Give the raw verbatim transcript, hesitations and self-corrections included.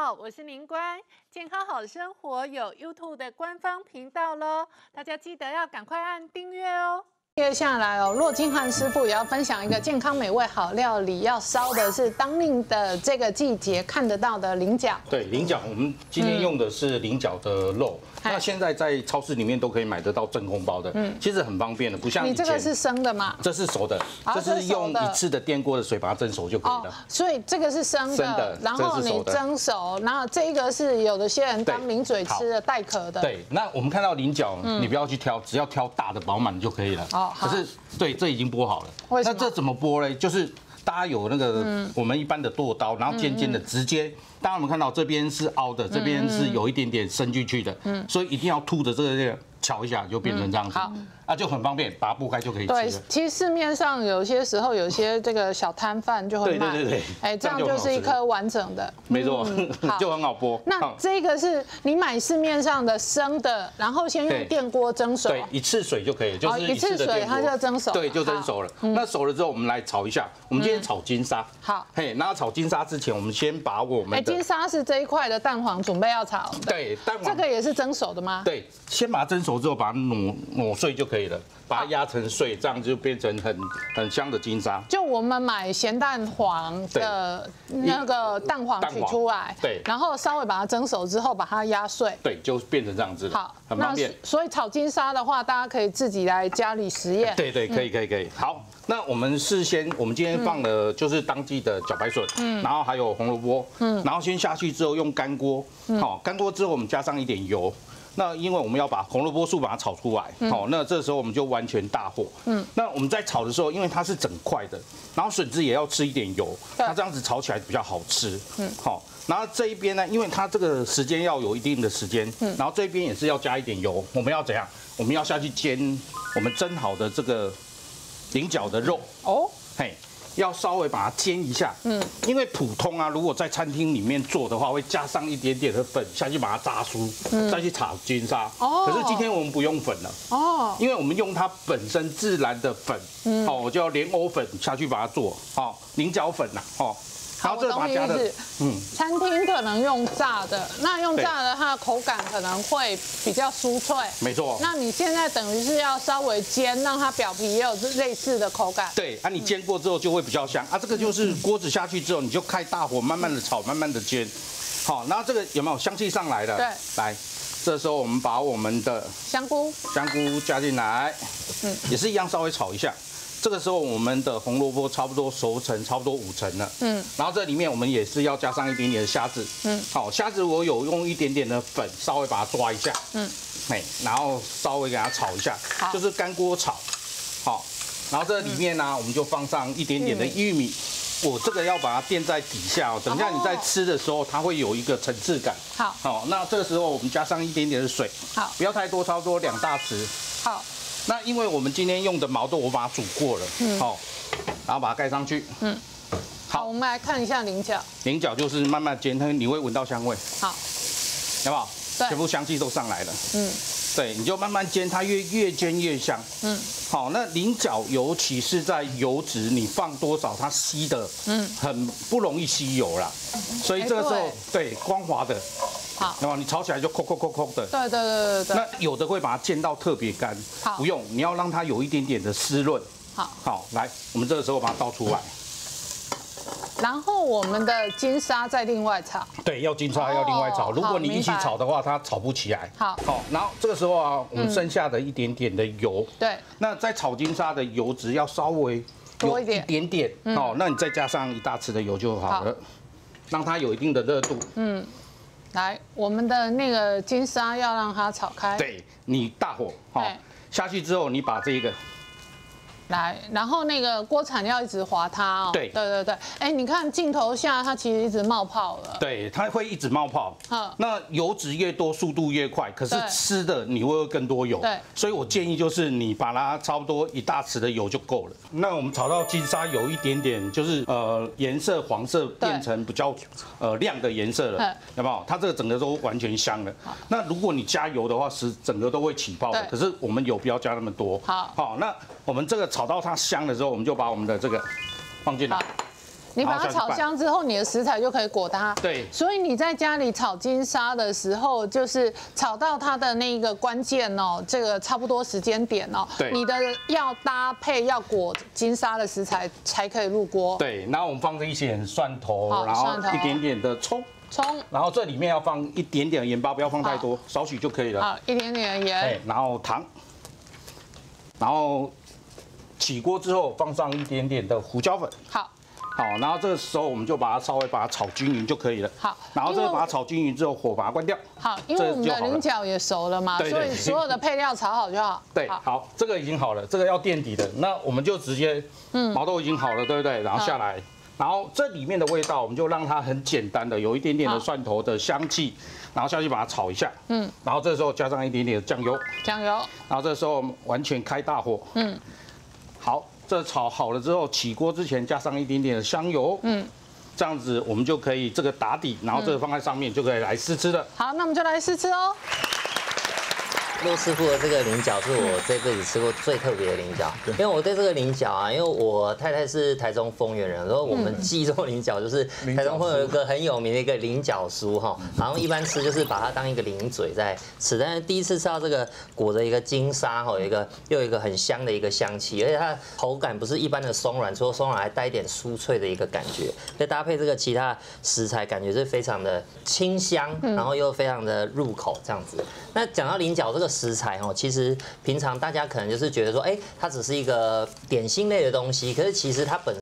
好，我是宁官，健康好生活有 YouTube 的官方频道喽，大家记得要赶快按订阅哦。接下来哦，骆金汉师傅也要分享一个健康美味好料理，要烧的是当令的这个季节看得到的菱角。 对，菱角，我们今天用的是菱角的肉。嗯 那现在在超市里面都可以买得到真空包的，嗯，其实很方便的，不像以前。 你这个是生的吗？ 这是熟的，这是用一次的电锅的水把它蒸熟就可以了。 哦，所以这个是生的， 生的然后你蒸熟，然后这个是有的些人当零嘴吃的带壳的。 对，那我们看到菱角，你不要去挑，只要挑大的饱满就可以了。哦，可是对，这已经剥好了。 为什么？ 那这怎么剥嘞？就是大家有那个我们一般的剁刀，然后尖尖的直接。 大家有没有看到这边是凹的，这边是有一点点伸进去的，嗯，所以一定要凸的这个这个敲一下就变成这样子，好，啊就很方便，把它剥开就可以吃了。 对，其实市面上有些时候有些这个小摊贩就会卖， 对对对对， 哎，这样就是一颗完整的， 没错，就很好剥。 那这个是你买市面上的生的，然后先用电锅蒸熟， 对，一次水就可以，就是一次水它就蒸熟， 对，就蒸熟了。那熟了之后，我们来炒一下，我们今天炒金沙， 好， 嘿，那炒金沙之前，我们先把我们的。 金沙是这一块的蛋黄，准备要炒的。 对，蛋黄这个也是蒸熟的吗？ 对，先把它蒸熟之后，把它碾碾碎就可以了，把它压成碎，这样就变成很很香的金沙。 就我们买咸蛋黄的那个蛋黄取出来， 对， 然后稍微把它蒸熟之后，把它压碎， 对，就变成这样子了。 好， 很方便。 所以炒金沙的话，大家可以自己来家里实验。 对对，可以可以可以。好。 那我们事先，我们今天放的就是当季的茭白笋，嗯，然后还有红萝卜，嗯，然后先下去之后用干锅，好，干锅之后我们加上一点油，那因为我们要把红萝卜素把它炒出来，好，那这时候我们就完全大火，嗯，那我们在炒的时候，因为它是整块的，然后笋子也要吃一点油，那这样子炒起来比较好吃，嗯，好，然后这一边呢，因为它这个时间要有一定的时间，嗯，然后这边也是要加一点油，我们要怎样？我们要下去煎我们蒸好的这个。 菱角的肉哦，嘿，要稍微把它煎一下，嗯，因为普通啊，如果在餐厅里面做的话，会加上一点点的粉下去把它炸酥，嗯，再去炒金沙。哦，可是今天我们不用粉了，哦，因为我们用它本身自然的粉，嗯，哦，我就要莲藕粉下去把它做，哦，菱角粉呐，哦。 好，我懂意思。嗯，餐厅可能用炸的，那用炸的它的口感可能会比较酥脆。 没错。 那你现在等于是要稍微煎，让它表皮也有类似的口感。 对，啊，你煎过之后就会比较香啊。这个就是锅子下去之后，你就开大火，慢慢的炒，慢慢的煎。好，然后这个有没有香气上来了？ 对。 来，这时候我们把我们的香菇香菇加进来，嗯，也是一样稍微炒一下。 这个时候，我们的红萝卜差不多熟成，差不多五成了。嗯，然后这里面我们也是要加上一点点的虾子。嗯，好，虾子我有用一点点的粉，稍微把它抓一下。嗯，哎，然后稍微给它炒一下，就是干锅炒。好，然后这里面呢，我们就放上一点点的玉米。我这个要把它垫在底下哦，等一下你在吃的时候，它会有一个层次感。 好， 好，那这个时候我们加上一点点的水。 好， 不要太多，差不多两大匙。 好。 那因为我们今天用的毛豆，我把它煮过了，嗯，好，然后把它盖上去，嗯， 好，我们来看一下菱角。 菱角就是慢慢煎，它你会闻到香味， 好， 有没有？对，全部香气都上来了，嗯，对，你就慢慢煎，它越越煎越香，嗯，好，那菱角尤其是在油脂，你放多少，它吸的，嗯，很不容易吸油啦，所以这个时候对光滑的。 好， 那么你炒起来就扣扣扣扣的。 对对对对对。 那有的会把它煎到特别干，好，不用，你要让它有一点点的湿润。 好， 好，来，我们这个时候把它倒出来。 然后我们的金沙再另外炒。 对，要金沙要另外炒。如果你一起炒的话，它炒不起来。 好， 好，然后这个时候啊，我们剩下的一点点的油。 对。 那在炒金沙的油脂要稍微多一点， 一点点。哦，那你再加上一大匙的油就好了，让它有一定的热度。嗯。 来，我们的那个金沙要让它炒开。 对，你大火，好，下去之后，你把这个来，然后那个锅铲要一直划它哦。对对对对，哎，你看镜头下它其实一直冒泡了。 对，它会一直冒泡。嗯，那油脂越多，速度越快，可是吃的你会更多油。对，所以我建议就是你把它差不多一大匙的油就够了。那我们炒到金沙有一点点就是呃颜色黄色变成比较呃亮的颜色了，有没有？它这个整个都完全香了。那如果你加油的话，是整个都会起泡的。可是我们油不要加那么多。好，好，那我们这个。炒到它香的时候，我们就把我们的这个放进来。 你把它炒香之后，你的食材就可以裹它。 对， 所以你在家里炒金沙的时候，就是炒到它的那个关键哦，这个差不多时间点哦， 对， 你的要搭配要裹金沙的食材才可以入锅。 对，然后我们放这一些蒜头，然后一点点的葱。 葱， 然后这里面要放一点点的盐巴，不要放太多，少许就可以了。 好，一点点的盐。 哎，然后糖，然后起锅之后放上一点点的胡椒粉。 好， 好，然后这个时候我们就把它稍微把它炒均匀就可以了。 好， 然后这个把它炒均匀之后，火把它关掉。 好，因为我们的菱角也熟了嘛，所以所有的配料炒好就好。 对，好，这个已经好了，这个要垫底的，那我们就直接，嗯，毛豆已经好了，对不对？然后下来。 然后这里面的味道，我们就让它很简单的有一点点的蒜头的香气，然后下去把它炒一下，嗯，然后这时候加上一点点的酱油， 酱油， 然后这时候完全开大火，嗯，好，这炒好了之后，起锅之前加上一点点的香油，嗯，这样子我们就可以这个打底，然后这个放在上面就可以来试吃了。 好，那我们就来试吃哦。 陆师傅的这个菱角是我这辈子吃过最特别的菱角，因为我对这个菱角啊，因为我太太是台中丰原人，然后我们记中菱角就是台中会有一个很有名的一个菱角酥哈，然后一般吃就是把它当一个零嘴在吃，但是第一次吃到这个裹着一个金沙哈，有一个又有一个很香的一个香气，而且它的口感不是一般的松软，除了松软还带一点酥脆的一个感觉，再搭配这个其他食材，感觉是非常的清香，然后又非常的入口这样子。那讲到菱角这个。 食材哦，其实平常大家可能就是觉得说，哎，它只是一个点心类的东西，可是其实它本